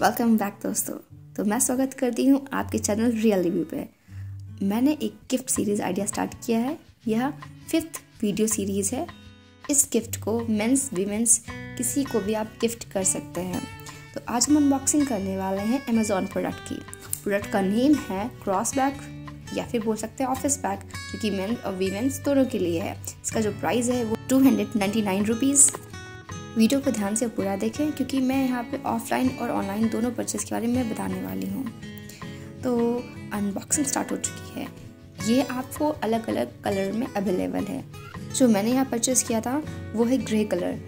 Welcome back दोस्तों। तो मैं स्वागत करती हूँ आपके चैनल रियल रिव्यू पे। मैंने एक गिफ्ट सीरीज़ आइडिया स्टार्ट किया है। यह 5th वीडियो सीरीज़ है। इस गिफ्ट को मेंस वीमेंस किसी को भी आप गिफ्ट कर सकते हैं। तो आज हम अनबॉक्सिंग करने वाले हैं अमेज़ॉन प्रोडक्ट की। प्रोडक्ट का नेम है क्रॉस बैग या फिर बोल सकते हैं ऑफिस बैग, जो कि मेन और वीमेंस दोनों के लिए है। इसका जो प्राइस है वो 299 रुपीज़। वीडियो को ध्यान से पूरा देखें क्योंकि मैं यहाँ पे ऑफलाइन और ऑनलाइन दोनों परचेज़ के बारे में बताने वाली हूँ। तो अनबॉक्सिंग स्टार्ट हो चुकी है। ये आपको अलग अलग कलर में अवेलेबल है। जो मैंने यहाँ परचेज़ किया था वो है ग्रे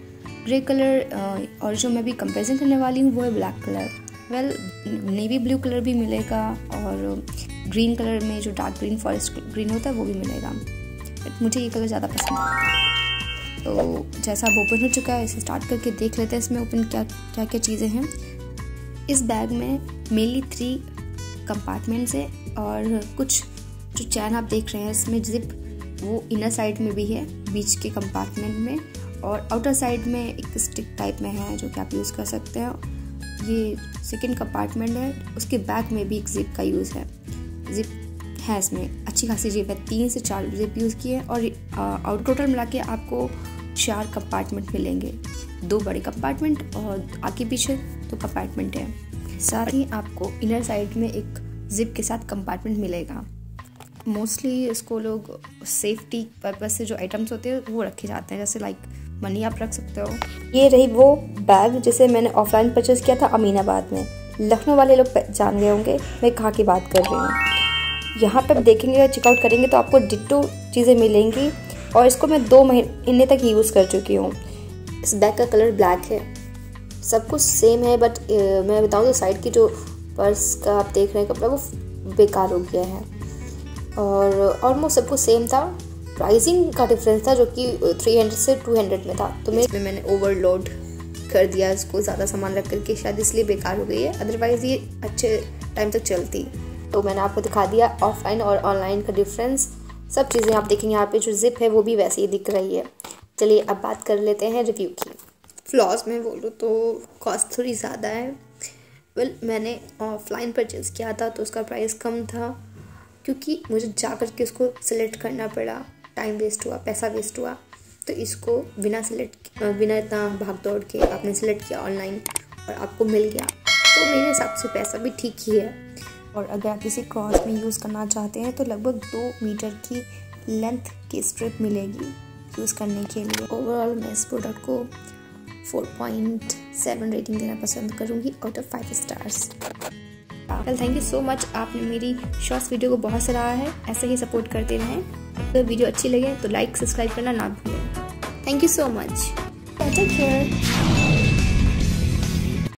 कलर और जो मैं भी कंपेरिजन करने वाली हूँ वो है black colour. Navy blue colour भी मिलेगा और ग्रीन कलर में जो डार्क ग्रीन फॉरेस्ट ग्रीन होता है वो भी मिलेगा। बट मुझे ये कलर ज़्यादा पसंद है। तो जैसा अब ओपन हो चुका है, इसे स्टार्ट करके देख लेते हैं इसमें ओपन क्या चीज़ें हैं। इस बैग में मेनली 3 कंपार्टमेंट्स है और कुछ जो चैन आप देख रहे हैं इसमें जिप वो इनर साइड में भी है, बीच के कंपार्टमेंट में, और आउटर साइड में एक स्टिक टाइप में है जो कि आप यूज़ कर सकते हैं। ये सेकंड कंपार्टमेंट है, उसके बैक में भी एक जिप का यूज़ है। जिप है इसमें अच्छी खासी जिप है, 3 से 4 जिप यूज़ किए और टोटल मिला के आपको 4 कंपार्टमेंट मिलेंगे। 2 बड़े कंपार्टमेंट और आगे पीछे 2 कंपार्टमेंट है। साथ ही आपको इनर साइड में एक जिप के साथ कंपार्टमेंट मिलेगा। मोस्टली इसको लोग सेफ्टी पर्पस से जो आइटम्स होते हैं वो रखे जाते हैं, जैसे लाइक मनी आप रख सकते हो। ये रही वो बैग जिसे मैंने ऑफलाइन परचेज किया था अमीनाबाद में। लखनऊ वाले लोग जान गए होंगे मैं कहाँ की बात कर रही हूँ। यहाँ पर देखेंगे, चेकआउट करेंगे तो आपको डिट्टो चीज़ें मिलेंगी और इसको मैं 2 महीने तक यूज़ कर चुकी हूँ। इस बैग का कलर ब्लैक है, सब कुछ सेम है, बट मैं बताऊँ तो साइड की जो पर्स का आप देख रहे हैं कपड़ा वो बेकार हो गया है और ऑलमोस्ट सब कुछ सेम था। प्राइसिंग का डिफरेंस था जो कि 300 से 200 में था। तो मैंने ओवरलोड कर दिया इसको, ज़्यादा सामान रख करके, शायद इसलिए बेकार हो गई है, अदरवाइज़ ये अच्छे टाइम तक चलती। तो मैंने आपको दिखा दिया ऑफलाइन और ऑनलाइन का डिफरेंस। सब चीज़ें आप देखेंगे यहाँ पे जो जिप है वो भी वैसे ही दिख रही है। चलिए अब बात कर लेते हैं रिव्यू की। फ्लॉज में बोलूँ तो कॉस्ट थोड़ी ज़्यादा है। मैंने ऑफलाइन परचेज़ किया था तो उसका प्राइस कम था क्योंकि मुझे जा कर के उसको सिलेक्ट करना पड़ा, टाइम वेस्ट हुआ, पैसा वेस्ट हुआ। तो इसको बिना इतना भाग दौड़ के आपने सिलेक्ट किया ऑनलाइन और आपको मिल गया, तो मेरे हिसाब से पैसा भी ठीक ही है। और अगर आप इसे क्रॉस में यूज़ करना चाहते हैं तो लगभग 2 मीटर की लेंथ की स्ट्रिप मिलेगी यूज़ करने के लिए। ओवरऑल मैं इस प्रोडक्ट को 4.7 रेटिंग देना पसंद करूँगी out of 5 stars. Thank you so much, आपने मेरी शॉर्ट्स वीडियो को बहुत सराहा है। ऐसे ही सपोर्ट करते रहें। अगर वीडियो अच्छी लगे तो लाइक सब्सक्राइब करना ना भूलें। Thank you so much. Take care.